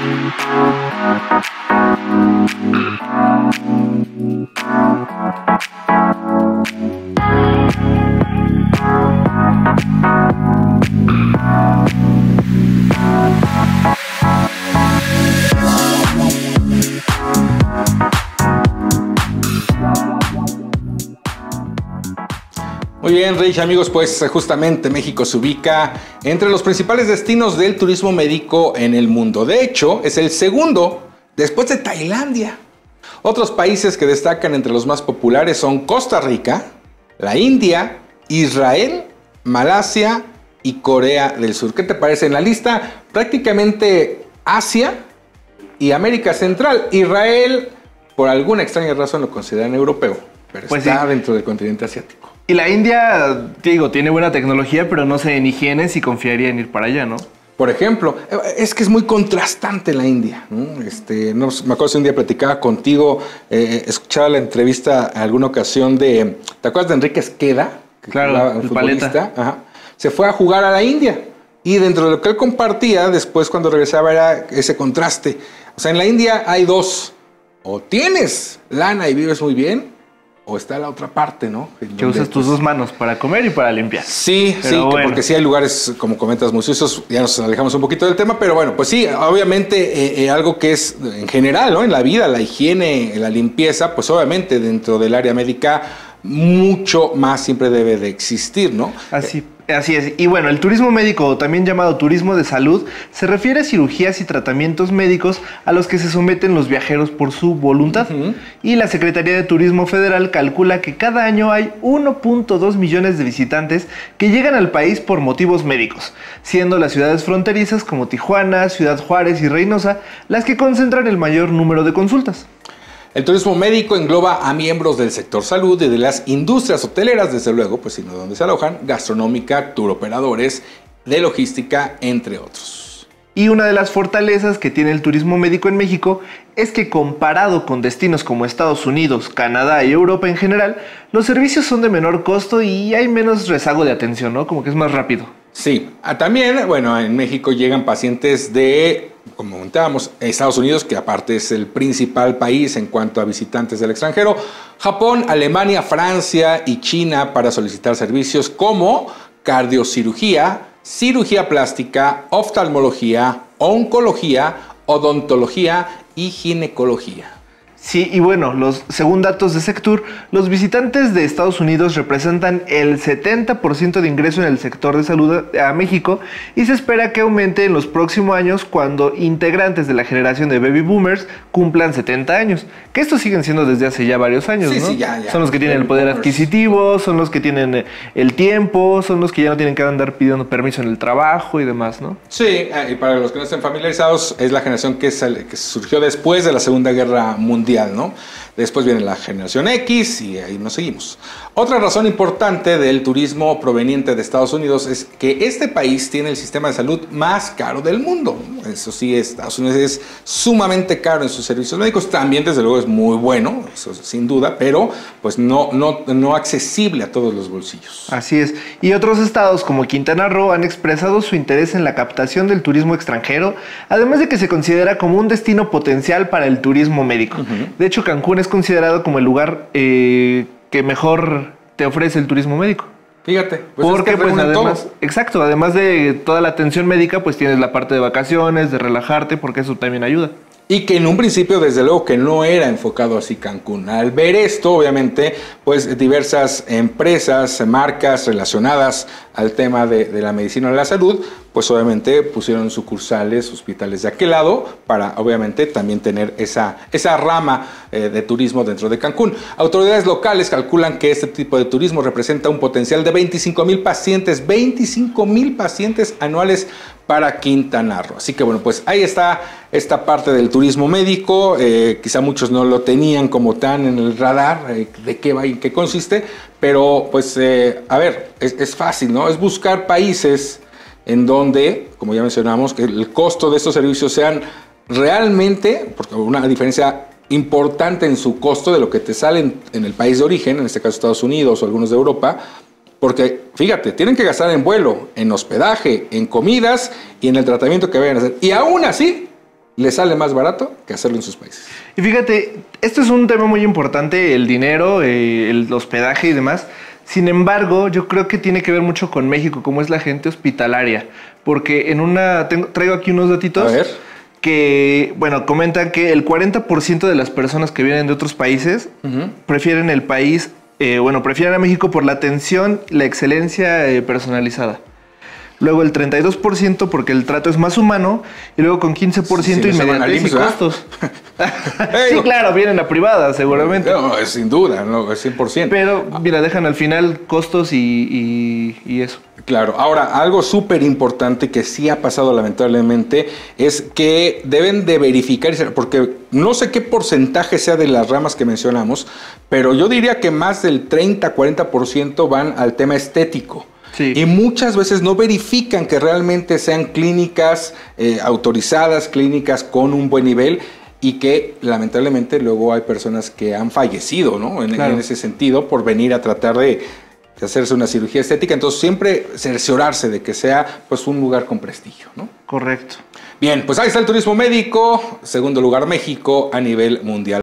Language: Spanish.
Muy bien, Rich, amigos, pues justamente México se ubica entre los principales destinos del turismo médico en el mundo. De hecho, es el segundo después de Tailandia. Otros países que destacan entre los más populares son Costa Rica, la India, Israel, Malasia y Corea del Sur. ¿Qué te parece? En la lista prácticamente Asia y América Central. Israel, por alguna extraña razón, lo consideran europeo, pero pues está dentro del continente asiático. Y la India, digo, tiene buena tecnología, pero no sé en higiene si confiaría en ir para allá, ¿no? Por ejemplo, es que es muy contrastante la India, ¿no? Me acuerdo si un día platicaba contigo, escuchaba la entrevista en alguna ocasión de... ¿Te acuerdas de Enrique Esqueda? Claro, el paleta. Ajá. Se fue a jugar a la India. Y dentro de lo que él compartía, después cuando regresaba era ese contraste. O sea, en la India hay dos. O tienes lana y vives muy bien, o está la otra parte, ¿no? Que usas tus dos manos para comer y para limpiar. Sí, pero sí, bueno, porque sí hay lugares, como comentas, muy sucios. Ya nos alejamos un poquito del tema, pero bueno, pues sí, obviamente algo que es en general, ¿no? En la vida, la higiene, la limpieza, pues obviamente dentro del área médica mucho más siempre debe de existir, ¿no? Así es. Y bueno, el turismo médico, también llamado turismo de salud, se refiere a cirugías y tratamientos médicos a los que se someten los viajeros por su voluntad. Y la Secretaría de Turismo Federal calcula que cada año hay 1.2 millones de visitantes que llegan al país por motivos médicos, siendo las ciudades fronterizas como Tijuana, Ciudad Juárez y Reynosa las que concentran el mayor número de consultas. El turismo médico engloba a miembros del sector salud y de las industrias hoteleras, desde luego, pues sino donde se alojan, gastronómica, turoperadores, de logística, entre otros. Y una de las fortalezas que tiene el turismo médico en México es que comparado con destinos como Estados Unidos, Canadá y Europa en general, los servicios son de menor costo y hay menos rezago de atención, ¿no? Como que es más rápido. Sí, también, bueno, en México llegan pacientes de, como comentábamos, Estados Unidos, que aparte es el principal país en cuanto a visitantes del extranjero, Japón, Alemania, Francia y China para solicitar servicios como cardiocirugía, cirugía plástica, oftalmología, oncología, odontología y ginecología. Sí, y bueno, según datos de Sectur, los visitantes de Estados Unidos representan el 70% de ingreso en el sector de salud a México y se espera que aumente en los próximos años cuando integrantes de la generación de baby boomers cumplan 70 años. Que estos siguen siendo desde hace ya varios años, sí, ¿no? Sí, ya. Son los que tienen el poder adquisitivo, son los que tienen el tiempo, son los que ya no tienen que andar pidiendo permiso en el trabajo y demás, ¿no? Sí, y para los que no estén familiarizados, es la generación que surgió después de la Segunda Guerra Mundial, ¿no? Después viene la generación X y ahí nos seguimos. Otra razón importante del turismo proveniente de Estados Unidos es que este país tiene el sistema de salud más caro del mundo. Eso sí, Estados Unidos es sumamente caro en sus servicios médicos. También, desde luego, es muy bueno, eso sin duda, pero pues no accesible a todos los bolsillos. Así es. Y otros estados como Quintana Roo han expresado su interés en la captación del turismo extranjero, además de que se considera como un destino potencial para el turismo médico. De hecho, Cancún es considerado como el lugar que mejor te ofrece el turismo médico. Fíjate, porque es que pues además, exacto, además de toda la atención médica, pues tienes la parte de vacaciones, de relajarte, porque eso también ayuda. Y que en un principio, desde luego, que no era enfocado así Cancún. Al ver esto, obviamente, pues diversas empresas, marcas relacionadas al tema de la medicina de la salud, pues obviamente pusieron sucursales, hospitales de aquel lado, para obviamente también tener esa rama de turismo dentro de Cancún. Autoridades locales calculan que este tipo de turismo representa un potencial de 25,000 pacientes, 25,000 pacientes anuales para Quintana Roo. Así que bueno, pues ahí está esta parte del turismo médico. Quizá muchos no lo tenían como tan en el radar de qué va y en qué consiste, pero pues a ver, es fácil, ¿no? Es buscar países en donde, como ya mencionamos, que el costo de estos servicios sean realmente, porque una diferencia importante en su costo de lo que te sale en el país de origen, en este caso Estados Unidos o algunos de Europa, porque fíjate, tienen que gastar en vuelo, en hospedaje, en comidas y en el tratamiento que vayan a hacer. Y aún así, le sale más barato que hacerlo en sus países. Y fíjate, esto es un tema muy importante, el dinero, el hospedaje y demás. Sin embargo, yo creo que tiene que ver mucho con México, como es la gente hospitalaria. Porque traigo aquí unos datitos. A ver. Que, bueno, comentan que el 40% de las personas que vienen de otros países prefieren el país, prefieren a México por la atención y la excelencia personalizada. Luego el 32% porque el trato es más humano y luego con 15% inmediatez y costos. Sí, claro, vienen a privada seguramente. No, es sin duda, no, es 100%. Pero mira, dejan al final costos y eso. Claro, ahora algo súper importante que sí ha pasado lamentablemente es que deben de verificar, porque no sé qué porcentaje sea de las ramas que mencionamos, pero yo diría que más del 30-40% van al tema estético. Sí. Y muchas veces no verifican que realmente sean clínicas autorizadas, clínicas con un buen nivel y que lamentablemente luego hay personas que han fallecido, ¿no? En ese sentido por venir a tratar de hacerse una cirugía estética. Entonces siempre cerciorarse de que sea pues un lugar con prestigio, ¿no? Correcto. Bien, pues ahí está el turismo médico. Segundo lugar México a nivel mundial.